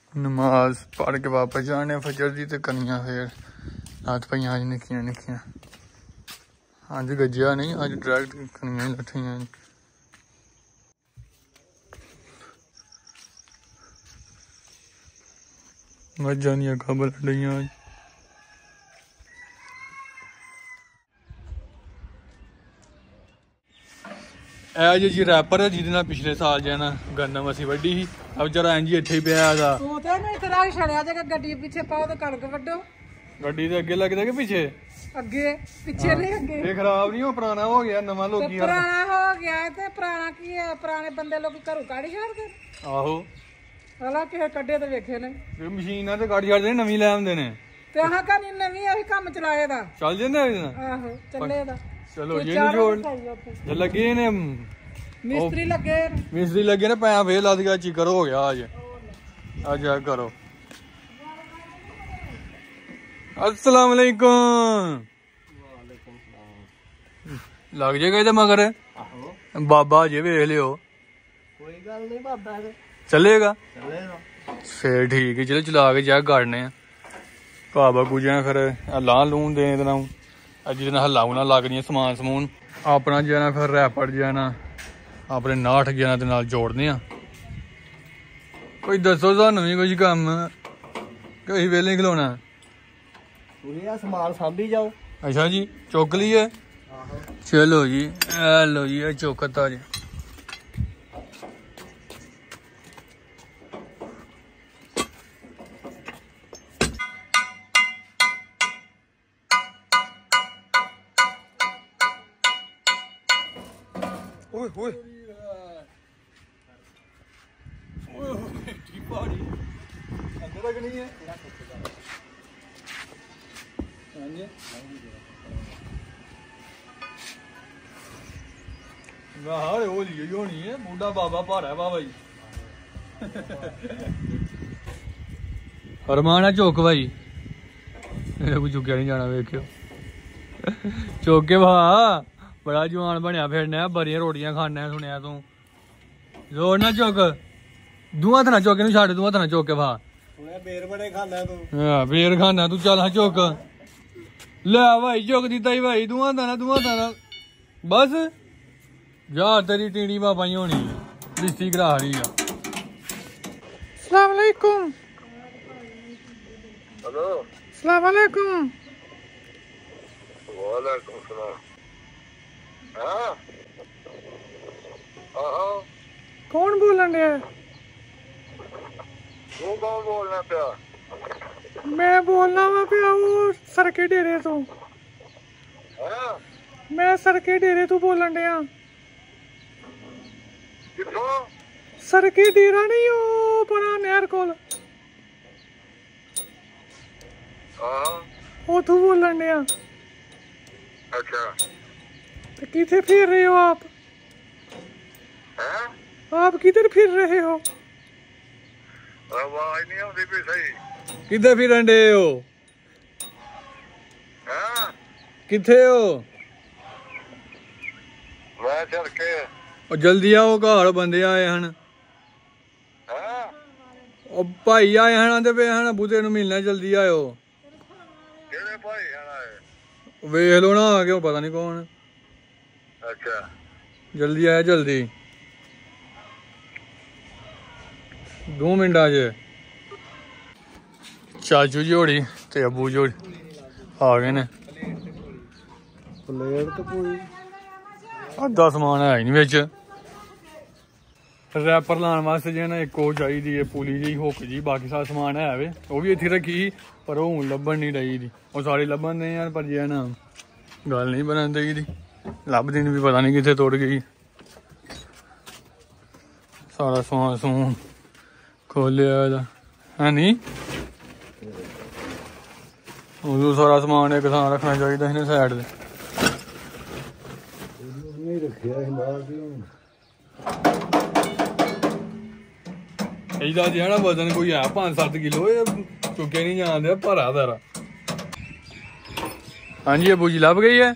नमाज पढ़ के वापस जाने फजर दी ते कनियां फिर रात पईयां अज निक्कियां निक्कियां अज गज्जिया नहीं अज डायरेक्ट कनियां लट्ठियां मज्जां दियां खबर डइयां आज जी रैपर है जिहदे नाल पिछले साल जो है ना गन्ना असीं वड्डी ही अब जरा इंज इत्थे ही पिया दा गड्डी पीछे पाओ तो कणक वड्डो गड्डी दे अगे लगदा कि पीछे अगे पीछे नहीं अगे ये खराब नहीं हो पुराना हो गया नवा लोकी पुराना हो गया ते पुराना की है पुराने बंदे लोग घरों काढ़ी छाड़दे आहो हला किसे कड्डे ते वेखे ने ये मशीनां ते काढ़ी छाड़दे नवी ले आंदे ने ते हां कनी नवी अभी काम चलाए दा चल जंदे आहो चले दा चलो ये नहीं जोड़ जे लगे ने मिस्त्री लगे ने पैसा फेर ला दिया चिकर हो गया आज आज करो अस्सलाम वालेकुम लग जाएगा इधर मगर बाबा जे वेख लियो कोई गल नहीं बाबा चलेगा फिर ठीक है चलो चला के जा गाड़ने बाबा गुजा फिर लाह लून देने देना जिस हल्ला हुला लगनी समान समून अपना जो है ना फिर रैपड़ जो है ना अपने 69 11 के नाल जोड़ने कोई दसो सानू भी कुछ कम कि वेले खिलौना समान सांभी जाओ अच्छा जी चुक लीए चलो जी लो जी चौकता जी ओए ओए अंदर तक नहीं है होनी है बूढ़ा बाबा भारा है बाबा जी फरमान है चौक भाई कोई चुक्या नहीं जाना वेख्यो चौके भा बड़ा जवान बनया फिरना बड़िया रोटियां खाना सुनिया तू जोर ना चुक दूआ थना चौके नु छड़ दूआ थना चौके भा बेर बड़े खाना तू हां बेर खाना तू चल हां चौक ले भाई चौक दिता ही भाई दूआ थना बस जा तेरी टीड़ी बाबा ही होनी लिस्टी करा रही है अस्सलाम वालेकुम हेलो अस्सलाम वालेकुम वालेकुम सलाम हाँ कौन बोलन डया तू कौन बोलना पिया मैं बोलना वा पिया वो सरके डेरे तो हाँ मैं सरके डेरे तो बोलन डया किथों सरके डेरा नहीं हो परा नहर कोल हाँ उथों बोलन डया अच्छा तो किधर फिर रहे हो आप हैं आप किधर फिर रहे हो आवाज नहीं आती भी सही किधर फिरन डे हो हाँ किथे हो मैं चल के और जल्दी आओ घर बंदे आए हैं हाँ और भाई आए हैं आंदे पे हैं बूते नु मिलना जल्दी आयो केड़े भाई है वेख लो ना आ गए पता नहीं कौन अच्छा जल्दी आया जल्दी 2 मिनट च चाचू जी होड़ी ते अबू जोड़ी आ गए ने प्लेट तो पूरी अद्धा समान है नहीं बिच रैपर लाने वास्ते जो है ना एक वो चाहिए है पुली जी हुक जी बाकी सारा समान है वे वो भी इत्थे रखी पर वो हूँ लभन नहीं रही दी वो सारे लभन दे यार पर जो है ना गल नहीं बनन दी दी लभदी भी पता नहीं कितने तुड़ गई सारा समान समून खोलिया है नहीं उदू सारा समान एक थां रखना चाहिए इन्हें साइड से ਇਹਦਾ ਜਿਹੜਾ ਵਜ਼ਨ ਕੋਈ ਹੈ 5-7 ਕਿਲੋ ਇਹ ਚੁੱਕੇ ਨਹੀਂ ਜਾਂਦੇ ਭਰਾ ਦਾਰਾ ਹਾਂਜੀ ਅਬੂ ਜੀ ਲੱਭ ਗਈ ਹੈ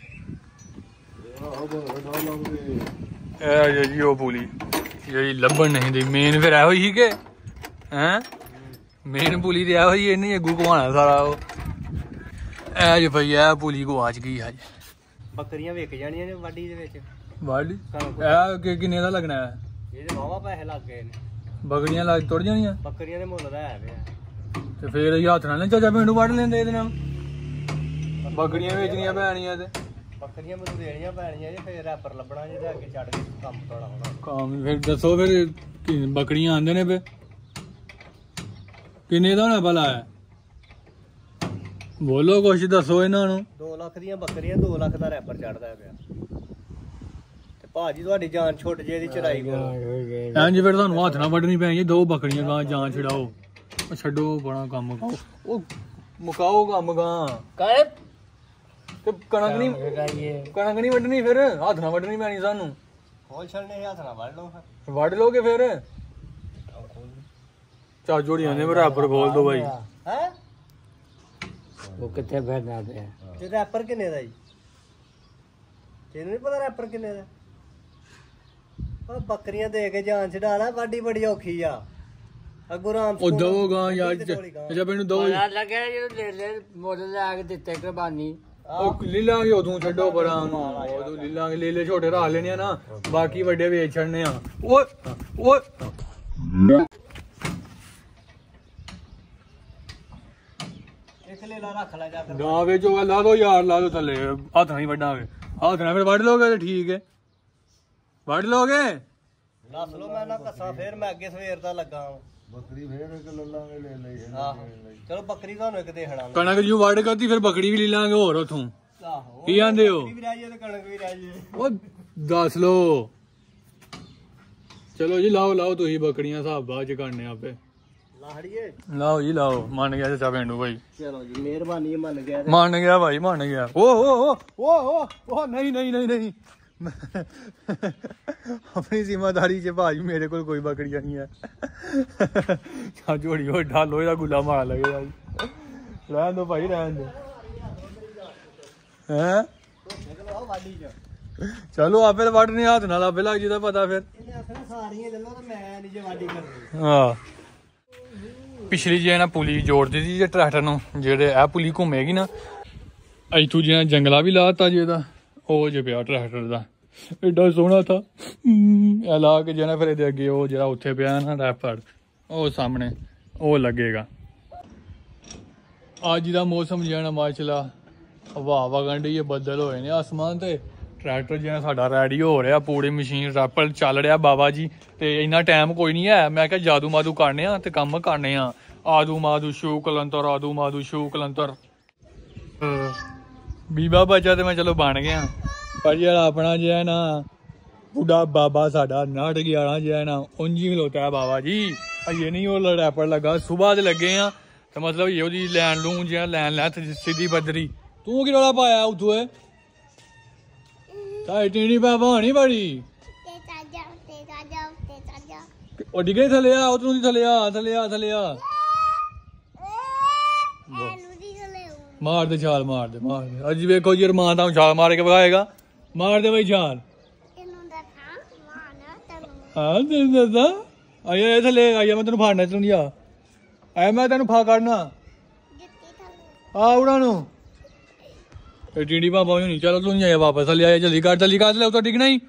ਇਹ ਜੀ ਉਹ ਪੁਲੀ ਜਿਹੜੀ ਲੱਭਣ ਨਹੀਂ ਦੀ ਮੇਨ ਫਿਰ ਇਹੋ ਹੀ ਕਿ ਹੈਂ ਮੇਨ ਪੁਲੀ ਤੇ ਇਹੋ ਜੀ ਇਹਨੇ ਅੱਗੂ ਘੁਮਾਣਾ ਸਾਰਾ ਉਹ ਐ ਜੇ ਭਈ ਇਹ ਪੁਲੀ ਗਵਾਚ ਗਈ ਅੱਜ ਬੱਕਰੀਆਂ ਵਿਕ ਜਾਣੀਆਂ ਨੇ ਵਾਢੀ ਦੇ ਵਿੱਚ ਵਾਢੀ ਇਹ ਕਿੰਨੇ ਦਾ ਲੱਗਣਾ ਹੈ ਇਹਦੇ ਵਾਵਾ ਪੈਸੇ ਲੱਗ ਗਏ ਨੇ ਬੱਕਰੀਆਂ ਲੱਗ ਤੁਰ ਜਾਣੀਆਂ ਬੱਕਰੀਆਂ ਦੇ ਮੁੱਲ ਦਾ ਹੈ ਪਿਆ ਤੇ ਫੇਰ ਅਸੀਂ ਹੱਥ ਨਾਲ ਨੀ ਚਾਚਾ ਪਿੰਡੂ ਵੱਢ ਲੈਂਦੇ ਇਹਦੇ ਨਾਲ ਬੱਕਰੀਆਂ ਵੇਚਣੀਆਂ ਪੈਣੀਆਂ ਤੇ ਬੱਕਰੀਆਂ ਮੈਨੂੰ ਦੇਣੀਆਂ ਪੈਣੀਆਂ ਜੇ ਫੇਰ ਰੈਪਰ ਲੱਭਣਾ ਜੇ ਤੇ ਅੱਗੇ ਛੱਡ ਕੇ ਕੰਮ ਤੋੜਾ ਹੋਣਾ ਕੰਮ ਫਿਰ ਦੱਸੋ ਫਿਰ ਬੱਕਰੀਆਂ ਆਂਦੇ ਨੇ ਪੇ ਕਿੰਨੇ ਦਾ ਹੋਣਾ ਭਲਾ ਹੈ ਬੋਲੋ ਕੁਛ ਦੱਸੋ ਇਹਨਾਂ ਨੂੰ 2 ਲੱਖ ਦੀਆਂ ਬੱਕਰੀਆਂ 2 ਲੱਖ ਦਾ ਰੈਪਰ ਚੜਦਾ ਪਿਆ ਤੇ ਭਾਜੀ ਤੁਹਾਡੀ ਜਾਨ ਛੁੱਟ ਜੇ ਇਹਦੀ ਚੜਾਈ ਕੋਲ ਹਾਂਜੀ ਫਿਰ ਤੁਹਾਨੂੰ ਹੱਥ ਨਾਲ ਵੱਢਣੀ ਪੈਣੀ ਦੋ ਬੱਕਰੀਆਂ ਗਾਂ ਜਾਨ ਛਡਾਓ ਛੱਡੋ ਬੜਾ ਕੰਮ ਉਹ ਮੁਕਾਓ ਕੰਮ ਗਾਂ ਕਾਹੇ ਤੇ ਕਣਕ ਨਹੀਂ ਵੱਢਣੀ ਫਿਰ ਹੱਥ ਨਾਲ ਵੱਢਣੀ ਪੈਣੀ ਸਾਨੂੰ ਖੋਲ ਛੜਨੇ ਹੱਥ ਨਾਲ ਵੱਢ ਲਓ ਫਿਰ ਵੱਢ ਲੋਗੇ ਫਿਰ ਚਾ ਜੋੜੀਆਂ ਨੇ ਬਰਾਬਰ ਖੋਲ ਦੋ ਬਾਈ ਹੈ ਉਹ ਕਿੱਥੇ ਫਿਰਨਾ ਪਿਆ ਤੇ ਰੈਪਰ ਕਿੰਨੇ ਦਾ ਜੀ ਤੈਨੂੰ ਨਹੀਂ ਪਤਾ ਰੈਪਰ ਕਿੰਨੇ ਦਾ ਉਹ ਬੱਕਰੀਆਂ ਦੇ ਕੇ ਜਾਨ ਛਡਾ ਲੈ ਵਾਢੀ ਬੜੀ ਔਖੀ ਆ ਅੱਗੋਂ ਰਾਮ ਉਹ ਦੋ ਗਾਂ ਯਾਰ ਜਦ ਮੈਨੂੰ ਦੋ ਪਤਾ ਲੱਗਿਆ ਜਦੋਂ ਲੈ ਮੁੱਲ ਲੈ ਕੇ ਦਿੱਤੇ ਕੁਰਬਾਨੀ ਉਹ ਲੀਲਾਂਗੇ ਉਦੋਂ ਛੱਡੋ ਪਰਾਂ ਉਦੋਂ ਲੀਲਾਂਗੇ ਲੀਲੇ ਛੋਟੇ ਰਾਹ ਲੈਣੇ ਆ ਨਾ ਬਾਕੀ ਵੱਡੇ ਵੇਚ ਛੱਡਨੇ ਆ ਓਏ ਇੱਕ ਲੇਲਾ ਰੱਖ ਲੈ ਜਾ ਨਾ ਵੇਚੋ ਲਾ ਦੋ ਯਾਰ ਲਾ ਦੋ ਥੱਲੇ ਹੱਥ ਨਹੀਂ ਵੱਢਾਂਗੇ ਹੱਥ ਨਾਲ ਫਿਰ ਵੱਢ ਲੋਗੇ ਤੇ ਠੀਕ ਹੈ ਵੱਢ ਲੋਗੇ ਦੱਸ ਲੋ ਮੈਂ ਨਾ ਕੱਸਾ ਫੇਰ ਮੈਂ ਅੱਗੇ ਸਵੇਰ ਦਾ ਲੱਗਾ ਬੱਕਰੀ ਫੇਰ ਇੱਕ ਲੱਲਾਂਗੇ ਲੈ ਲਈ ਆਹੋ ਚਲੋ ਬੱਕਰੀ ਤੁਹਾਨੂੰ ਇੱਕ ਦੇ ਖੜਾਂਗੇ ਕਣਕ ਜੂ ਵੱਢ ਕਰਤੀ ਫਿਰ ਬੱਕਰੀ ਵੀ ਲੈ ਲਾਂਗੇ ਹੋਰ ਉਥੋਂ ਆਹੋ ਕੀ ਆਂਦੇ ਹੋ ਬੱਕਰੀ ਵੀ ਰਹਿ ਜਾਏ ਤੇ ਕਣਕ ਵੀ ਰਹਿ ਜਾਏ ਉਹ ਦੱਸ ਲੋ ਚਲੋ ਜੀ ਲਾਓ ਤੁਸੀਂ ਬੱਕਰੀਆਂ ਹਿਸਾਬ ਬਾਅਦ ਚ ਕਰਨੇ ਆਪੇ ਲਾਹੜੀਏ ਲਾਓ ਜੀ ਲਾਓ ਮੰਨ ਗਿਆ ਚਾਚਾ ਪਿੰਡੂ ਭਾਈ ਚਲੋ ਜੀ ਮਿਹਰਬਾਨੀ ਮੰਨ ਗਿਆ ਮੰਨ ਗਿਆ ਭਾਈ ਮੰਨ ਗਿਆ ਓ ਨਹੀਂ ਆਪਣੀ ਜ਼ਿੰਮੇਵਾਰੀ ਚ ਭਾਜੀ ਮੇਰੇ ਕੋਲ ਕੋਈ ਬੱਕਰੀਆਂ ਨਹੀਂ ਹੈ ਚਾ ਜੋੜੀ ਹੋ ਢਾਲੋ ਇਹਦਾ ਗੁੱਲਾ ਮਾਰ ਲੱਗੇਗਾ ਜੀ ਰਹਿਣ ਦੋ ਭਾਈ ਰਹਿਣ ਦੋ ਹੈ ਵਾਢੀ ਚ ਚਲੋ ਆਪੇ ਵੱਢਨੇ ਹੱਥ ਨਾਲ ਆਪੇ ਲੱਗ ਜਿਹਦਾ ਪਤਾ ਫਿਰ ਇਹਨੇ ਆਖਣਾ ਸਾਰੀਆਂ ਗੱਲਾਂ ਤਾਂ ਮੈਂ ਨਹੀਂ ਜੇ ਵਾਢੀ ਕਰਨੀ ਹਾਂ ਪਿਛਲੀ ਜੇ ਨਾ ਪੁਲੀ ਜੋੜਦੀ ਸੀ ਜੇ ਟਰੈਕਟਰ ਨੂੰ ਜਿਹੜੇ ਇਹ ਪੁਲੀ ਘੁੰਮੇਗੀ ਨਾ ਇੱਥੋਂ ਜਿਹੜਾ ਜੰਗਲਾ ਵੀ ਲਾਤਾ ਜੀ ਇਹਦਾ ਉਹ ਜੇ ਪਿਆ ਟਰੈਕਟਰ ਦਾ ਏਡਾ ਸੋਹਣਾ ਥਾ ਇਹ ਲਾ ਕੇ ਜਿਹੜਾ ਫਿਰ ਇਹਦੇ ਅੱਗੇ ਉਹ ਜਿਹੜਾ ਉੱਥੇ ਪਿਆ ਨਾ ਰੈਪਰ ਉਹ ਸਾਹਮਣੇ ਉਹ ਲੱਗੇਗਾ ਅੱਜ ਦਾ ਮੌਸਮ ਜਿਹੜਾ ਮਾਸ਼ਾਅੱਲਾ ਹਵਾ ਵਗਣ ਡਈ ਹੈ ਬੱਦਲ ਹੋਏ ਨੇ ਆਸਮਾਨ ਤੇ ਟਰੈਕਟਰ ਜਿਹੜਾ ਸਾਡਾ ਰੈਡੀ ਹੋ ਰਿਹਾ ਪੂਰੀ ਮਸ਼ੀਨ ਰੈਪਰ ਚੱਲ ਰਿਹਾ ਬਾਬਾ ਜੀ ਤੇ ਇੰਨਾ ਟਾਈਮ ਕੋਈ ਨਹੀਂ ਹੈ ਮੈਂ ਕਿਹਾ ਜਾਦੂ ਮਾਦੂ ਕਰਨੇ ਆ ਤੇ ਕੰਮ ਕਰਨੇ ਆ ਆਦੂ ਮਾਦੂ ਸ਼ੂ ਕਲੰਤਰ ਬੀਬਾ ਬੱਚਾ ਤੇ ਮੈਂ ਚਲੋ ਬਣ ਗਿਆ ਪਰ ਯਾਰ ਆਪਣਾ ਜਿਹੜਾ ਨਾ ਬੁੱਢਾ ਬਾਬਾ ਸਾਡਾ 911 ਜਿਹੜਾ ਨਾ ਉਂਝ ਹੀ ਖਲੋਤਾ ਬਾਬਾ ਜੀ ਇਹ ਨਹੀਂ ਉਹ ਰੈਪਰ ਲੱਗਾ ਸੁਬਾਹ ਦੇ ਲੱਗੇ ਆ ਤੇ ਮਤਲਬ ਇਹ ਉਹਦੀ ਲੈਣ ਲੂਣ ਜਿਹੜਾ ਲੈਣ ਸਿੱਧੀ ਬੱਦਰੀ ਤੂੰ ਕੀ ਰੌਲਾ ਪਾਇਆ ਉੱਥੋਂ ਏ ਤਾਈ ਟੀਣੀ ਬਾਬਾ ਹੋਣੀ ਬੜੀ ਉਹ ਡਿੱਗੇ ਥੱਲੇ ਆ ਉਤੋਂ ਦੀ ਥੱਲੇ ਆ ਮਾਰ ਦੇ ਛਾਲ ਮਾਰ ਦੇ ਅੱਜ ਵੇਖੋ ਜੀ ਰਮਾਨ ਤਾਂ ਛਾਲ ਮਾਰ ਕੇ ਵਗਾਏਗਾ ਮਾਰ ਦੇ ਬਈ ਛਾਲ ਹਾਂ ਤੈਨੂੰ ਦੱਸਦਾ ਆਇਆ ਥੱਲੇ ਆਇਆ ਮੈਂ ਤੈਨੂੰ ਫਾੜਨਾ ਤੈਨੂੰ ਨਹੀਂ ਆਇਆ ਮੈਂ ਤੈਨੂੰ ਫਾ ਕੱਢਣਾ ਆ ਉਹਨਾਂ ਨੂੰ ਤੇ ਟੀਡੀ ਬਾਬਾ ਨਹੀਂ ਚਲੋ ਤੂੰ ਨਹੀਂ ਆਇਆ ਵਾਪਸ ਥੱਲੇ ਆਇਆ ਜਲਦੀ ਕਰ ਲੈ ਉੱਤੋਂ ਡਿੱਗਣਾ ਹੀ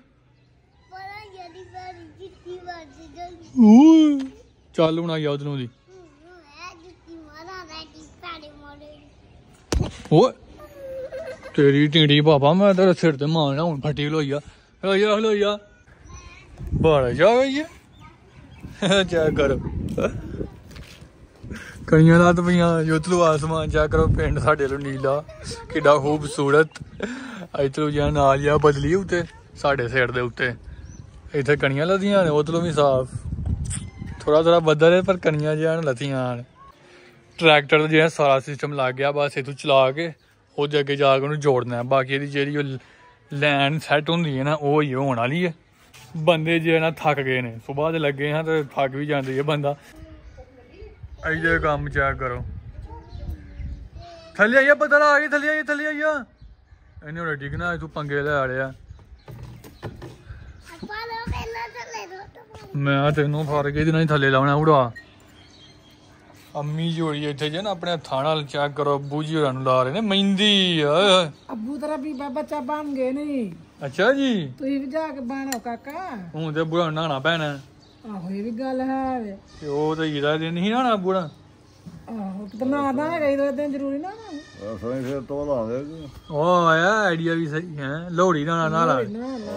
ਚੱਲ ਹੁਣ ਆਇਆ ਉਧਰੋਂ ਦੀ ਓਏ ਤੇਰੀ ਟੀਂਡੀ ਬਾਬਾ ਮੈਂ ਤੇਰੇ ਸਿਰ ਤੇ ਮਾਰਨਾ ਹੁਣ ਫੱਟੀ ਖਲੋਈਆ ਬੜਾ ਜਾ ਗਈ ਚੈੱਕ ਕਰੋ ਕਈਆਂ ਰਾਤ ਪਈਆਂ ਯੋਤਲੂ ਆਸਮਾਨ ਚੈੱਕ ਕਰੋ ਪਿੰਡ ਸਾਡੇ ਨੂੰ ਨੀਲਾ ਕਿੱਡਾ ਖੂਬਸੂਰਤ ਇੱਧਰੋਂ ਜਾਂ ਨਾਲ ਆ ਬਦਲੀ ਉੱਤੇ ਸਾਡੇ ਸਿਰ ਦੇ ਉੱਤੇ ਇੱਥੇ ਕਣੀਆਂ ਲੱਦੀਆਂ ਨੇ ਉਧਰੋਂ ਵੀ ਸਾਫ਼ ਥੋੜਾ ਬੱਦਲ ਹੈ ਪਰ ਕਣੀਆਂ ਜਿਹਾ ਲੱਥੀਆਂ ਨੇ ਟਰੈਕਟਰ ਦਾ ਜਿਹੜਾ ਸਾਰਾ ਸਿਸਟਮ ਲੱਗ ਗਿਆ ਬਸ ਇੱਥੋਂ ਚਲਾ ਕੇ ਉਹਦੇ ਅੱਗੇ ਜਾ ਕੇ ਉਹਨੂੰ ਜੋੜਨਾ ਬਾਕੀ ਇਹਦੀ ਜਿਹੜੀ ਉਹ ਲੈਨ ਸੈੱਟ ਹੁੰਦੀ ਹੈ ਨਾ ਉਹ ਹੀ ਹੋਣ ਵਾਲੀ ਹੈ ਬੰਦੇ ਜੇ ਨਾ ਥੱਕ ਗਏ ਨੇ ਸੁਬਾਹ ਦੇ ਲੱਗੇ ਹਾਂ ਤੇ ਥੱਕ ਵੀ ਜਾਂਦੀ ਹੈ ਬੰਦਾ ਇਹਦੇ ਕੰਮ ਚੈੱਕ ਕਰੋ ਥੱਲੇ ਆਈਆ ਪਤਾ ਆ ਗਈ ਥੱਲੇ ਆਈਆ ਇਹਨੇ ਹੁਣ ਡਿੱਗਣਾ ਤੂੰ ਪੰਗੇ ਲੈ ਲਿਆ ਮੈਂ ਤੈਨੂੰ ਫੜ ਕੇ ਇਹਦੇ ਨਾਲ ਥੱਲੇ ਲਾਉਣਾ ਉੜਾ ਅੰਮੀ ਜੋੜੀ ਇੱਥੇ ਜੇ ਨਾ ਆਪਣੇ ਹੱਥਾਂ ਨਾਲ ਚੈੱਕ ਕਰੋ, ਅੱਬੂ ਜੀ ਹੋਰਾਂ ਨੂੰ ਲਾ ਰਹੇ ਨੇ ਮਹਿੰਦੀ। ਅੱਬੂ ਤੇਰਾ ਬੀਬਾ ਬੱਚਾ ਬਣ ਗਏ ਨਹੀਂ। ਅੱਛਾ ਜੀ, ਤੁਸੀਂ ਵੀ ਜਾ ਕੇ ਬਣੋ ਕਾਕਾ। ਹੁਣ ਤੇ ਬੁੜਾ ਨਹਾਣਾ ਪੈਣਾ। ਆਹੋ ਇਹ ਵੀ ਗੱਲ ਹੈ ਵੇ। ਤੇ ਉਹ ਤਾਂ ਹੀਰਾ ਦਿਨ ਨਹੀਂ ਨਹਾਣਾ ਬੁੜਾ। ਆਹੋ ਤੇ ਨਾ ਦਾ ਹੈਗਾ ਇਹ ਦਿਨ ਜ਼ਰੂਰੀ ਨਾ ਅਸਾਂ ਫਿਰ ਤੋਂ ਲਾਉਂਦੇ ਉਹ ਆਇਆ ਆਈਡੀਆ ਵੀ ਸਹੀ ਹੈ, ਲੋਹੜੀ ਦਾ ਨਾ ਲਾ।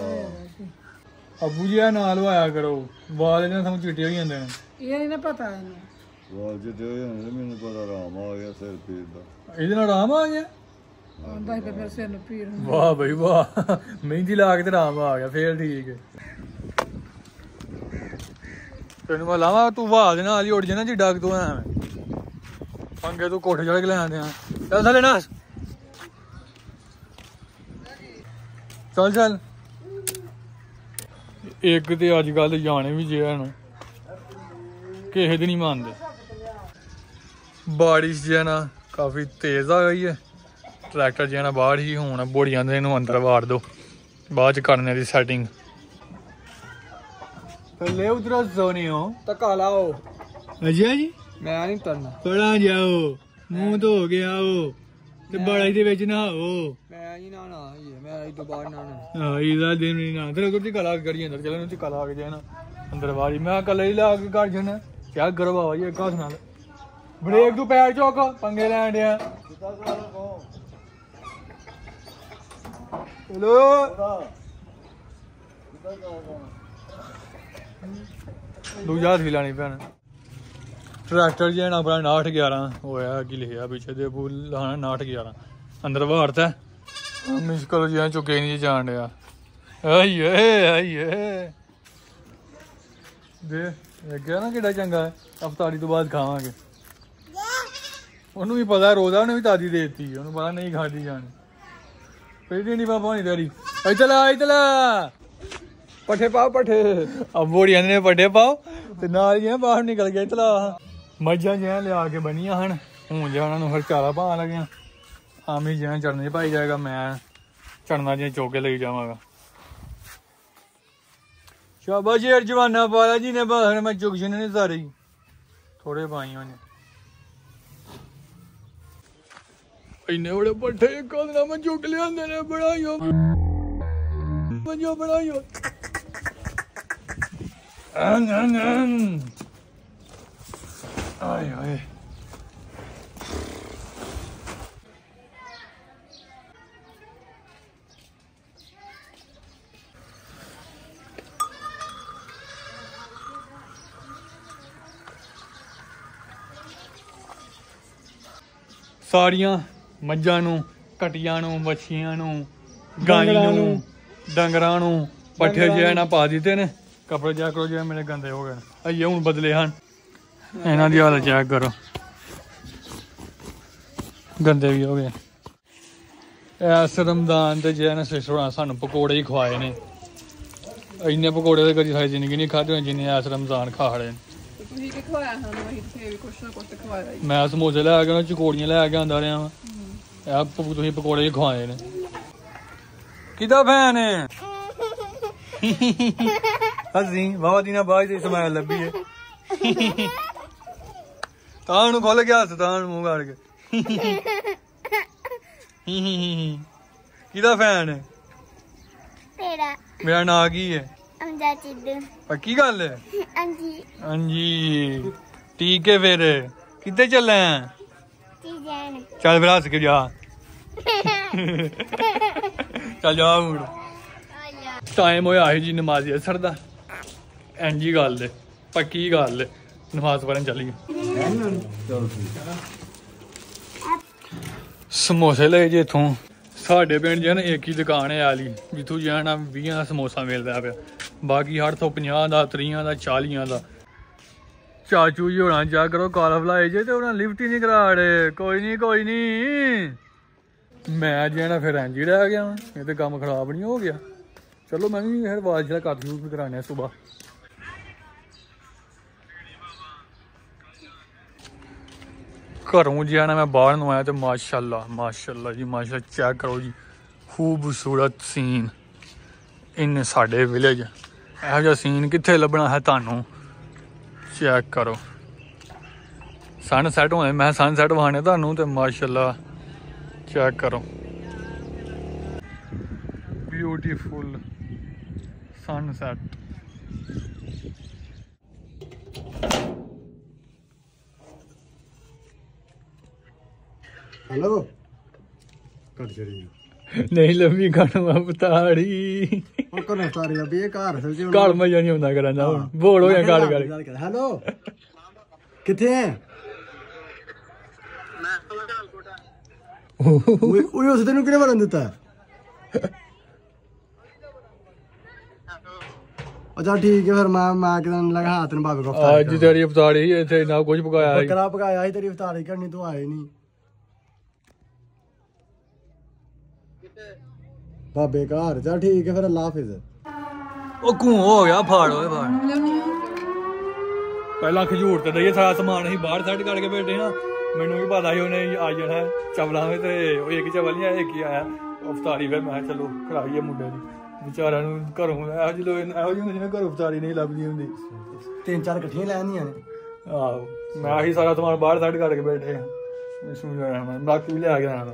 ਅੱਬੂ ਜੀ ਆ ਨਾਲ ਆਇਆ ਕਰੋ, ਵਾਲ ਇਹਨਾਂ ਸਾਨੂੰ ਚਿੱਟੇ ਹੋ ਜਾਂਦੇ ਨੇ। ਇਹ ਨਹੀਂ ਨਾ ਪਤਾ ਇਹਨੂੰ। ਵਾਲ ਜੇ ਮੈਨੂੰ ਪਤਾ ਆਰਾਮ ਆ ਗਿਆ ਸਿਰ ਪੀੜ ਦਾ। ਇਹਦੇ ਨਾਲ ਆਰਾਮ ਆ ਗਿਆ। ਆਂਦਾ ਹੈ ਫਿਰ ਸਿਰ ਨੂੰ ਪੀੜ ਹੁੰਦੀ। ਵਾਹ ਬਈ ਵਾਹ, ਮਹਿੰਦੀ ਲਾ ਕੇ ਤੇ ਆਰਾਮ ਆ ਗਿਆ, ਫੇਰ ਠੀਕ ਹੈ। ਤੈਨੂੰ ਮੈਂ ਲਾਵਾਂ, ਤੂੰ ਵਾਹ ਦੇ ਨਾਲ ਹੀ ਉੱਡ ਜਾਣਾ ਜਿੱਡਾ ਕਿ ਤੂੰ ਐਵੇਂ ਪੰਗੇ ਤੂੰ ਕੋਠੇ ਚੜ ਕੇ ਲੈ ਆਂਦੇ ਆ। ਚੱਲ ਥੱਲੇ ਨਾ, ਚੱਲ ਚੱਲ। ਇੱਕ ਤੇ ਅੱਜ ਕੱਲ ਜਾਣੇ ਵੀ ਜੇ ਹਨ, ਕਿਸੇ ਦੀ ਨਹੀਂ ਮੰਨਦੇ। ਬਾਰਿਸ਼ ਜੇ ਨਾ ਕਾਫੀ ਤੇਜ਼ ਆ ਗਈ ਹੈ। ਟਰੈਕਟਰ ਜੇ ਨਾ ਬਾਹਰ ਹੀ ਹੁਣ ਬੋੜੀਆਂ ਦੇ ਇਹਨੂੰ ਅੰਦਰ ਵਾੜ ਦੋ, ਬਾਅਦ ਚ ਕਰਨੇ ਦੀ ਸੈਟਿੰਗ। ਥੱਲੇ ਉਧਰ ਸੋਨੀ ਹੋ ਧੱਕਾ ਲਾਓ, ਅਜਿਹਾ ਜੀ ਮੈਂ ਨਹੀਂ ਤੁਰਨਾ। ਪੜਾ ਜਾਓ, ਮੂੰਹ ਧੋ ਕੇ ਆਓ ਤੇ ਬਾੜੀ ਦੇ ਵਿੱਚ ਨਹਾਓ। ਮੈਂ ਨਹੀਂ ਨਾਣਾ, ਮੈਂ ਇਹ ਤੋਂ ਬਾਹਰ ਨਾਣਾ। ਹਾਂ ਇਹਦਾ ਦਿਨ ਨਹੀਂ ਨਾ ਤੇਰੇ ਕੋਲ ਕਲਾ ਕਰੀ ਅੰਦਰ ਚਲੇ ਨੂੰ ਕਲਾ ਕੇ ਜਾਣਾ ਅੰਦਰ ਵਾਰੀ। ਮੈਂ ਕੱਲੇ ਹੀ ਲਾ ਕੇ ਕਰ ਜਾਣਾ ਕਿਆ ਕਰਵਾ ਬਾਬਾ ਜੀ ਇੱਕ ਹੱਥ ਨਾਲ ਬ੍ਰੇਕ ਤੂੰ ਪੈਰ ਚੁੱਕ, ਪੰਗੇ ਲੈਣ ਡਿਆ। ਚਲੋ ਦੂਜਾ ਹੱਥ ਵੀ ਲਾਣੀ ਪੈਣਾ। ਟਰੈਕਟਰ ਜੇ ਨਾ ਆਪਣਾ 6911 ਹੋਇਆ, ਕੀ ਲਿਖਿਆ ਪਿੱਛੇ ਦੇ ਬੂਲ ਲਾਣਾ 6911 ਅੰਦਰ ਵਾੜਤਾ। ਮੁਸ਼ਕਲ ਜਿਹਾ ਚੁੱਕੇ ਨਹੀਂ ਜਾਣ ਡਿਆ। ਆਈਏ ਆਈਏ ਦੇ ਲੱਗਿਆ ਨਾ ਕਿੱਡਾ ਚੰਗਾ ਹੈ। ਅਫਤਾਰੀ ਤੋਂ ਬਾਅਦ ਖਾਵਾਂਗੇ। ਉਹਨੂੰ ਵੀ ਪਤਾ ਰੋਜ਼ਾ ਉਹਨੇ ਵੀ ਤਾਜ਼ੀ ਦੇ ਦਿੱਤੀ, ਉਹਨੂੰ ਪਤਾ ਨਹੀਂ ਖਾਦੀ ਜਾਣੀ। ਪਹਿਲੀ ਨਹੀਂ ਪਾਪਾ ਨਹੀਂ ਤੇਰੀ। ਇੱਧਰ ਪੱਠੇ ਪਾਓ, ਪੱਠੇ ਬੋੜੀਆਂ ਨੇ ਪੱਠੇ ਪਾਓ ਤੇ ਨਾਲ ਜਿਹਾ ਬਾਹਰ ਨਿਕਲ ਗਿਆ। ਇੱਧਰ ਮੱਝਾਂ ਜਿਹਾ ਲਿਆ ਕੇ ਬਣੀਆਂ ਹਨ, ਹੁਣ ਜਿਹਾ ਉਹਨਾਂ ਨੂੰ ਫਿਰ ਚਾਰਾ ਪਾਉਣ ਲੱਗਿਆ। ਆਮੀ ਜਿਹਾ ਚੜਨੇ ਪਾਈ ਜਾਏਗਾ, ਮੈਂ ਚੜਨਾ ਜਿਹਾ ਚੌਕੇ ਲਈ ਜਾਵਾਂਗਾ। ਸ਼ਾਬਾਸ਼ ਯਾਰ ਜਵਾਨਾ ਪਾਲਾ ਜੀ ਨੇ ਬਾਹਰ ਮੈਂ ਚੁੱਕ ਜਨੇ ਨੇ ਸਾਰੇ ਥੋੜੇ ਪਾਈਆਂ ਨੇ। ਇੰਨੇ ਬੜੇ ਪੱਠੇ ਕੱਲ ਨਾ ਮੈਂ ਚੁੱਕ ਲਿਆਂਦੇ ਨੇ। ਬਣਾਈਓ ਮੱਝਾਂ ਬਣਾਈਓ। ਆਏ ਆਏ ਸਾਰੀਆਂ ਮੱਝਾਂ ਨੂੰ, ਕਟੀਆਂ ਨੂੰ, ਵੱਛੀਆਂ ਨੂੰ, ਗਾਈਆਂ ਨੂੰ, ਡੰਗਰਾਂ ਨੂੰ ਪੱਠੇ ਜਿਹੇ ਨਾ ਪਾ ਦਿੱਤੇ ਨੇ। ਕੱਪੜੇ ਜਾ ਕਰੋ ਜਿਹੜੇ ਮੇਰੇ ਗੰਦੇ ਹੋ ਗਏ ਨੇ। ਆਈਏ ਹੁਣ ਬਦਲੇ ਹਨ, ਇਹਨਾਂ ਦੀ ਹਾਲਤ ਚੈੱਕ ਕਰੋ, ਗੰਦੇ ਵੀ ਹੋ ਗਏ। ਇਸ ਰਮਜ਼ਾਨ ਤੇ ਜਿਹੜਾ ਸਿਸਟਰਾਂ ਸਾਨੂੰ ਪਕੌੜੇ ਹੀ ਖਵਾਏ ਨੇ। ਇੰਨੇ ਪਕੌੜੇ ਤੇ ਕਦੀ ਸਾਡੀ ਜ਼ਿੰਦਗੀ ਨਹੀਂ ਖਾਧੇ ਜਿੰਨੇ ਇਸ ਰਮਜ਼ਾਨ ਖਾ ਰਹੇ ਨੇ। ਤੁਸੀਂ ਕੀ ਖਵਾਇਆ ਸਾਨੂੰ? ਅਸੀਂ ਤੇ ਵੀ ਕੁਛ ਨਾ ਕੁਛ ਖਵਾਇਆ। ਮੈਂ ਸਮੋਸੇ ਲੈ ਕੇ, ਚਕੋੜੀਆਂ ਲੈ ਕੇ ਆਉਂਦਾ ਰਿਹਾ ਵਾ। ਤੁਸੀਂ ਪਕੌੜੇ ਹੀ ਖਵਾਏ ਨੇ। ਕਿਹਦਾ ਫੈਨ ਹੈ? ਹੱਸੀ ਬਹੁਤ ਦਿਨਾਂ ਬਾਅਦ ਦੀ ਸਮੈਲ ਲੱਭੀ ਹੈ। ਤਾਂ ਉਹਨੂੰ ਖੁੱਲ ਗਿਆ ਹੱਸ, ਤਾਂ ਉਹਨੂੰ ਮੂੰਹ ਕਰ ਕੇ। ਕਿਹਦਾ ਫੈਨ ਹੈ? ਤੇਰਾ। ਮੇਰਾ ਨਾਂ ਕੀ ਹੈ? ਅਮਜਾ ਚਿੱਦੂ। ਪੱਕੀ ਗੱਲ ਹੈ? ਹਾਂਜੀ। ਹਾਂਜੀ ਠੀਕ ਹੈ। ਫਿਰ ਕਿੱਥੇ ਚੱਲਾਂ? ਚੀਜ਼ਾਂ। ਚੱਲ ਫਿਰ ਹੱਸ ਕੇ ਜਾ। ਚੱਲ ਜਾ ਹੁਣ। ਟਾਈਮ ਹੋਇਆ ਹੈ ਜੀ ਨਮਾਜ਼ ਅਸਰ ਦਾ। ਇੰਜੀ ਗੱਲ ਹੈ, ਪੱਕੀ ਗੱਲ ਹੈ। ਨਮਾਜ਼ ਪੜ੍ਹਨ ਚੱਲੀਏ। ਸਮੋਸੇ ਲਏ ਜੇ ਇੱਥੋਂ। ਸਾਡੇ ਪਿੰਡ ਜੇ ਨਾ ਇੱਕ ਹੀ ਦੁਕਾਨ ਹੈ ਆਲੀ, ਜਿੱਥੋਂ ਜਾਣਾ 20 ਦਾ ਸਮੋਸਾ ਮਿਲਦਾ ਪਿਆ। ਬਾਕੀ 850 ਦਾ, 30 ਦਾ, 40 ਦਾ। ਚਾਚੂ ਜੀ ਹੋਣਾ ਜਾ ਕਰੋ ਕਾਲ ਫਲਾਏ ਜੇ ਤੇ ਉਹਨਾਂ ਲਿਫਟ ਹੀ ਨਹੀਂ ਕਰਾ ਰਹੇ। ਕੋਈ ਨਹੀਂ ਕੋਈ ਨਹੀਂ, ਮੈਂ ਜਿਹੜਾ ਫਿਰ ਇੰਜ ਹੀ ਰਹਿ ਗਿਆ। ਇਹ ਤੇ ਕੰਮ ਖਰਾਬ ਨਹੀਂ ਹੋ ਗਿਆ। ਚਲੋ ਮੈਂ ਵੀ ਫਿਰ ਆਵਾਜ਼ ਜਿਹੜਾ ਕਰ ਸ਼ੁਰੂ ਕਰਾਉਣਾ ਸੁਬਾਹ। ਘਰੋਂ ਜਾਣਾ ਮੈਂ ਬਾਹਰ ਨੂੰ ਆਇਆ ਤੇ ਮਾਸ਼ਾਅੱਲਾ ਮਾਸ਼ਾਅੱਲਾ ਜੀ ਮਾਸ਼ਾਅੱਲਾ ਚੈੱਕ ਕਰੋ ਜੀ, ਖੂਬਸੂਰਤ ਸੀਨ ਇਨ ਸਾਡੇ ਵਿਲੇਜ। ਇਹੋ ਜਿਹਾ ਸੀਨ ਕਿੱਥੇ ਲੱਭਣਾ ਹੈ ਤੁਹਾਨੂੰ? ਚੈੱਕ ਕਰੋ, सनसैट होने मैं सनसैट वहाने तुहानू ते माशाल्लाह चेक करो ब्यूटीफुल सनसैट। हेलो कट चली नहीं लंबी खानू अवतारी ਉਹ ਕੋਲ ਸਾਰੀ ਲੱਭੀ ਇਹ ਘਰ ਅਸਲ ਚ ਘਰ ਮਜ਼ਾ ਨਹੀਂ ਹੁੰਦਾ ਕਰਾਂ ਦਾ ਬੋੜ ਹੋ ਗਿਆ ਗੱਲ ਕਰ। ਹੈਲੋ ਕਿੱਥੇ ਹੈ ਉਹ ਉਸ ਤੈਨੂੰ ਕਿਹਨੇ ਵੜਨ ਦਿੱਤਾ ਅੱਛਾ ਠੀਕ ਹੈ ਫਿਰ ਮੈਂ ਕਿਦਾਂ ਲਗਾ ਹੱਥ ਨੂੰ ਬਾਬੇ ਕੋ ਅੱਜ ਤੇਰੀ ਅਵਤਾਰੀ ਇੱਥੇ ਨਾ ਕੁਝ ਪਕਾਇਆ ਸੀ ਬੱਕਰਾ ਪਕਾਇਆ ਸੀ ਤੇਰੀ ਅਵਤਾਰੀ ਕਰਨੀ ਤੂੰ ਆਏ ਨਹੀਂ ਬਾਬੇ ਘਰ ਚਾ ਠੀਕ ਹੈ ਫਿਰ ਅੱਲਾ ਹਾਫਿਜ਼। ਉਹ ਘੂੰ ਹੋ ਗਿਆ ਫਾੜ ਹੋਏ ਫਾੜ ਪਹਿਲਾਂ ਖਜੂਰ ਤੇ ਦਈਏ ਸਾਰਾ ਸਮਾਨ ਅਸੀਂ ਬਾਹਰ ਸੈੱਟ ਕਰਕੇ ਬੈਠੇ ਹਾਂ ਮੈਨੂੰ ਵੀ ਪਤਾ ਸੀ ਉਹਨੇ ਆ ਜਾਣਾ ਚਵਲਾਂ ਵਿੱਚ ਤੇ ਉਹ ਇੱਕ ਚਵਲ ਨਹੀਂ ਆਇਆ ਇੱਕ ਹੀ ਆਇਆ ਅਵਤਾਰੀ ਫਿਰ ਮੈਂ ਚਲੋ ਕਰਾਈਏ ਮੁੰਡੇ ਦੀ ਵਿਚਾਰਿਆਂ ਨੂੰ ਘਰੋਂ ਇਹੋ ਜਿਹੇ ਲੋਕ ਇਹੋ ਜਿਹੇ ਹੁੰਦੇ ਜਿਹਨੇ ਘਰੋਂ ਅਵਤਾਰੀ ਨਹੀਂ ਲੱਭਦੀ ਹੁੰਦੀ 3-4 ਇਕੱਠੀਆਂ ਲੈਣੀਆਂ ਨੇ ਆਹੋ ਮੈਂ ਆਹੀ ਸਾਰਾ ਸਮਾਨ ਬਾਹਰ ਸੈੱਟ ਕਰਕੇ ਬੈਠੇ ਹਾਂ ਮੈਂ ਨੱਕ ਵੀ ਲਿਆ ਗਿਆ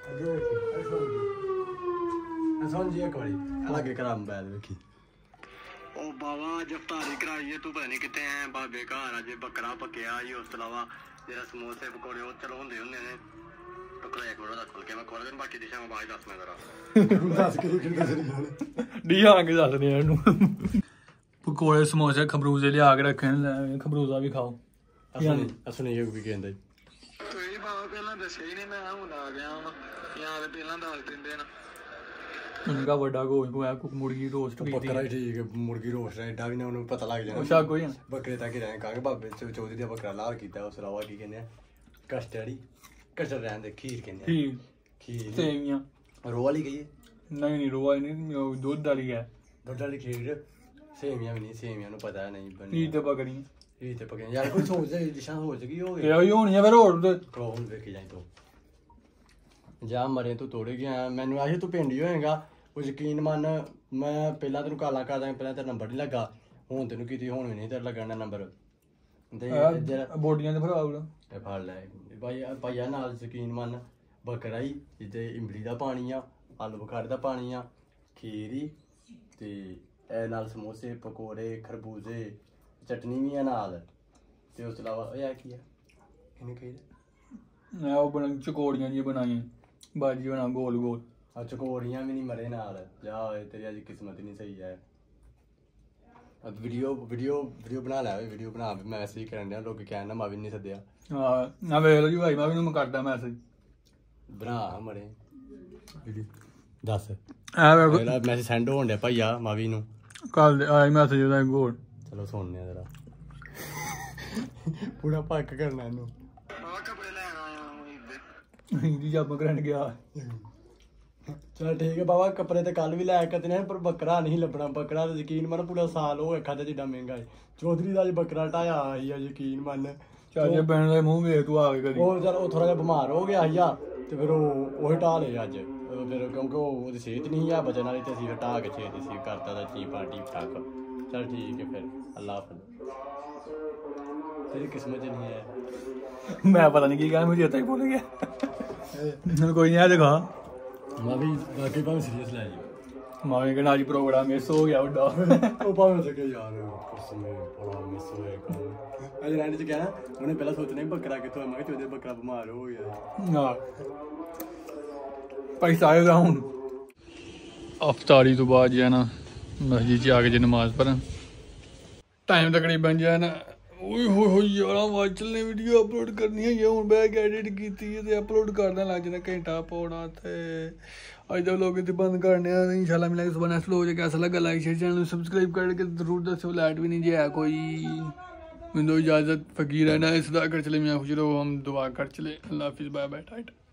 ਸੁਣ ਜੀ ਇੱਕ ਵਾਰੀ ਅਲੱਗ ਕਰਾ ਮੋਬਾਈਲ ਵੇਖੀ ਉਹ ਬਾਵਾ ਅੱਜ ਅਫਤਾਰੀ ਕਰਾਈ ਹੈ ਤੂੰ ਪਤਾ ਨਹੀਂ ਕਿੱਥੇ ਐ ਬਾਬੇ ਘਰ ਅੱਜ ਬੱਕਰਾ ਪੱਕਿਆ ਜੀ ਉਸ ਤੋਂ ਇਲਾਵਾ ਜਿਹੜਾ ਸਮੋਸੇ ਪਕੌੜੇ ਉਹ ਚਲੋ ਹੁੰਦੇ ਹੁੰਦੇ ਨੇ ਪਕੌੜੇ ਇੱਕ ਵਾਰ ਖੋਲ ਕੇ ਮੈਂ ਖੋਲ ਦੇਣ ਬਾਕੀ ਦਿਸ਼ਾ ਮੈਂ ਬਾਅਦ ਦੱਸ ਮੈਂ ਜ਼ਰਾ ਦੱਸ ਕੇ ਡੀਆਂ ਕੇ ਦੱਸਦੇ ਆ ਇਹਨੂੰ ਪਕੌੜੇ ਸਮੋਸੇ ਖਬਰੂਜ਼ੇ ਲਿਆ ਕੇ ਰੱਖੇ ਨੇ ਖਬਰੂਜ਼ਾ ਵੀ ਖਾਓ ਅਸਨੇ ਇਹ ਵੀ ਕਹਿੰਦਾ ਕੋਈ ਬਾਬਾ ਪਹਿਲਾਂ ਦੱਸਿਆ ਹੀ ਨਹੀਂ ਮੈਂ ਹੁਣ ਆ ਗਿਆ ਵਾਂ ਯਾਰ ਪਹਿਲਾਂ ਦੱਸ ਦਿੰਦੇ ਨਾ ਉਨਕਾ ਵੱਡਾ ਗੋਸ਼ ਹੋਇਆ ਕੁਕ ਮੁਰਗੀ ਰੋਸਟ ਕੀਤੀ ਬੱਕਰਾ ਹੀ ਠੀਕ ਹੈ ਮੁਰਗੀ ਰੋਸਟ ਐਡਾ ਵੀ ਨਾ ਉਹਨੂੰ ਪਤਾ ਲੱਗ ਜਾਣਾ ਉਹ ਸ਼ੱਕ ਹੋਈ ਬੱਕਰੇ ਤੱਕ ਹੀ ਰਹਿਣ ਕਾਂਗੇ ਬਾਬੇ ਚੌਧਰੀ ਦਾ ਬੱਕਰਾ ਲਾਲ ਕੀਤਾ ਉਸ ਰਾਵਾ ਕੀ ਕਹਿੰਦੇ ਆ ਕਸਟੜੀ ਕਸਟਰ ਰਹਿਣ ਦੇ ਖੀਰ ਕਹਿੰਦੇ ਆ ਖੀਰ ਸੇਵੀਆਂ ਰੋ ਵਾਲੀ ਗਈ ਨਹੀਂ ਰੋਆ ਨਹੀਂ ਦੁੱਧ ਵਾਲੀ ਹੈ ਦੁੱਧ ਵਾਲੀ ਖੀਰ ਸੇਵੀਆਂ ਵੀ ਨਹੀਂ ਸੇਵੀਆਂ ਨੂੰ ਪਤਾ ਨਹੀਂ ਬਣੀ ਈਦ ਤੇ ਪਕੜੀ ਇਹ ਤੇ ਪਕਿਆ ਯਾਰ ਕੋਈ ਸੋਚ ਜਾ ਦਿਸ਼ਾ ਹੋ ਜਗੀ ਹੋ ਗਈ ਇਹ ਹੀ ਹੋਣੀ ਆ ਫਿਰ ਹੋਰ ਪ੍ਰੋਬਲਮ ਵੇਖ ਜਾਈ ਤੂੰ ਜਾ ਮਰੇ ਤੂੰ ਤੋੜੇ ਗਿਆ ਮੈਨੂੰ ਆਹੀ ਤੂੰ ਪਿੰਡ ਹੀ ਹੋਏਗਾ ਉਹ ਯਕੀਨ ਮੰਨ ਮੈਂ ਪਹਿਲਾਂ ਤੈਨੂੰ ਕਾਲਾ ਕਰਦਾ ਪਹਿਲਾਂ ਤੇਰਾ ਨੰਬਰ ਨਹੀਂ ਲੱਗਾ ਹੁਣ ਤੈਨੂੰ ਕੀਤੀ ਹੁਣ ਵੀ ਨਹੀਂ ਤੇਰਾ ਲੱਗਣਾ ਨੰਬਰ ਤੇ ਬੋਡੀਆਂ ਦੇ ਭਰਾ ਇਹ ਫੜ ਲੈ ਭਾਈਆ ਨਾਲ ਯਕੀਨ ਮੰਨ ਬੱਕਰਾ ਹੀ ਜਿੱਤੇ ਇਮਲੀ ਦਾ ਪਾਣੀ ਆ ਆਲੂ ਬੁਖਾਰੇ ਦਾ ਪਾਣੀ ਆ ਖੀਰੀ ਤੇ ਇਹ ਨਾਲ ਸਮੋਸੇ ਪਕੌੜੇ ਖਰਬੂਜ਼ੇ ਚਟਨੀ ਵੀ ਆ ਨਾਲ ਤੇ ਉਸ ਤੋਂ ਇਲਾਵਾ ਇਹ ਆ ਕੀ ਆ ਇਹਨੇ ਕਹੀ ਉਹ ਬਣ ਚਕੋੜੀਆਂ ਜੀ ਬਣਾਈਆਂ ਬਾਜੀ ਬਣਾ ਗੋਲ ਗੋਲ ਆ ਚਕੋੜੀਆਂ ਵੀ ਨਹੀਂ ਮਰੇ ਨਾਲ ਜਾ ਹੋਏ ਤੇਰੀ ਅੱਜ ਕਿਸਮਤ ਨਹੀਂ ਸਹੀ ਹੈ ਵੀਡੀਓ ਬਣਾ ਲੈ ਵੀਡੀਓ ਬਣਾ ਮੈਂ ਮੈਸੇਜ ਕਰਨ ਡਿਆ ਲੋਕ ਕਹਿਣ ਨਾ ਮੈਂ ਵੀ ਨਹੀਂ ਸੱਦਿਆ ਹਾਂ ਨਾ ਵੇਖ ਲਓ ਜੀ ਭਾਈ ਮੈਂ ਵੀ ਨੂੰ ਕਰਦਾ ਮੈਸੇਜ ਬਣਾ ਮਰੇ ਵੀਡੀਓ ਦੱਸ ਮੇਰਾ ਮੈਸੇਜ ਸੈਂਡ ਹੋਣ ਡਿਆ ਭਾਈਆ ਮਾਵੀ ਨੂੰ ਕੱਲ ਆਈ ਮੈਸੇਜ ਉਹਦਾ ਗੋਲ ਚਲੋ ਸੁਣਨੇ ਆ ਜਰਾ ਪੂਰਾ ਪੱਕ ਕਰਨਾ ਇਹਨੂੰ ਆ ਕੱਪੜੇ ਲੈਣ ਆਇਆ ਹਿੰਦੀ ਜੱਬ ਕਰਨ ਗਿਆ ਚਲ ਠੀਕ ਹੈ ਬਾਬਾ ਕੱਪੜੇ ਤੇ ਕੱਲ ਵੀ ਲੈ ਕੇ ਨੇ ਪਰ ਬੱਕਰਾ ਨਹੀਂ ਲੱਭਣਾ ਬੱਕਰਾ ਤਾਂ ਯਕੀਨ ਮੰਨ ਪੂਰਾ ਸਾਲ ਹੋ ਗਿਆ ਖਾਦਾ ਜਿੱਡਾ ਮਹਿੰਗਾ ਹੈ ਚੌਧਰੀ ਦਾ ਅੱਜ ਬੱਕਰਾ ਢਾਇਆ ਆਈ ਆ ਯਕੀਨ ਮੰਨ ਚਾਚੇ ਬੈਣ ਦਾ ਮੂੰਹ ਵੇਖ ਤੂੰ ਆ ਕੇ ਕਦੀ ਉਹ ਚਲ ਉਹ ਥੋੜਾ ਜਿਹਾ ਬਿਮਾਰ ਹੋ ਗਿਆ ਸੀ ਆ ਤੇ ਫਿਰ ਉਹ ਢਾ ਲਏ ਅੱਜ ਫਿਰ ਕਿਉਂਕਿ ਉਹਦੀ ਸਿਹਤ ਨਹੀਂ ਆ ਬਚਣ ਵਾਲੀ ਤੇ ਅਸੀਂ ਫਿਰ ਢਾ ਕੇ ਛੇਤੀ ਸੀ ਕਰਤਾ ਦਾ ਚੀ ਪਾਰਟੀ ਠਾਕ ਚਲ ਠੀਕ ਹੈ ਫਿਰ ਅੱਲਾ ਹਾਫਿਜ਼ ਤੇਰੀ ਕਿਸਮਤ ਚ ਨਹੀਂ ਹੈ ਮੈਂ ਪਤਾ ਨਹੀਂ ਕੀ ਕਹਾਂ ਮੈਨੂੰ ਚੇਤਾ ਹੀ ਭੁੱਲ ਗਿਆ ਕੋਈ ਨਹੀਂ ਆ ਦਿਖਾ ਮੈਂ ਵੀ ਬਾਕੀ ਭਾਵੇਂ ਸੀਰੀਅਸ ਲੈ ਜੀ ਮਾਵੇਂ ਕਹਿੰਦਾ ਅੱਜ ਪ੍ਰੋਗਰਾਮ ਮਿਸ ਹੋ ਗਿਆ ਵੱਡਾ ਉਹ ਭਾਵੇਂ ਸਕੇ ਯਾਰ ਕਸਮੇ ਬੜਾ ਮਿਸ ਹੋਇਆ ਕੰਮ ਅੱਜ ਰੈਂਡ ਚ ਕਹਿਣਾ ਉਹਨੇ ਪਹਿਲਾਂ ਸੋਚਣਾ ਹੀ ਬੱਕਰਾ ਕਿੱਥੋਂ ਮੈਂ ਕਿਹਾ ਚੋਦੇ ਬੱਕਰਾ ਬਿਮਾਰ ਹੋ ਗਿਆ ਨਾ ਪੈਸਾ ਆਏਗਾ ਹੁਣ ਅਫਤਾਰੀ ਤੋਂ ਬਾਅਦ ਜੇ ਨਾ ਮਸਜਿਦ 'ਚ ਆ ਕੇ ਜੇ ਨਮਾਜ਼ ਪੜ੍ਹਨ ਟਾਈਮ ਤਕਰੀਬਨ ਜੇ ਨਾ ਓਏ ਹੋਏ ਯਾਰ ਵਾਜ ਚੱਲਨੇ ਵੀਡੀਓ ਅਪਲੋਡ ਕਰਨੀ ਹੈ ਹੁਣ ਬੈਕ ਐਡਿਟ ਕੀਤੀ ਹੈ ਤੇ ਅਪਲੋਡ ਕਰਨਾ ਲੱਗ ਜਾਂਦਾ ਘੰਟਾ ਪੌੜਾ ਤੇ ਅੱਜ ਦਾ ਵਲੋਗ ਇੱਥੇ ਬੰਦ ਕਰਨੇ ਆ ਇੰਸ਼ਾਅੱਲਾ ਮਿਲਾਂਗੇ ਸੁਬਹ ਨੈਕਸਟ ਵਲੋਗ ਜੇ कैसा लगा लाइक शेयर चैनल सब्सक्राइब करके जरूर दसो लाइट भी नहीं जे है कोई मैं दो इजाज़त फकीर है ना इस अदा कर चले मैं खुश रहो हम दुआ कर चले अल्लाह हाफिज़ बाय बाय टाटा।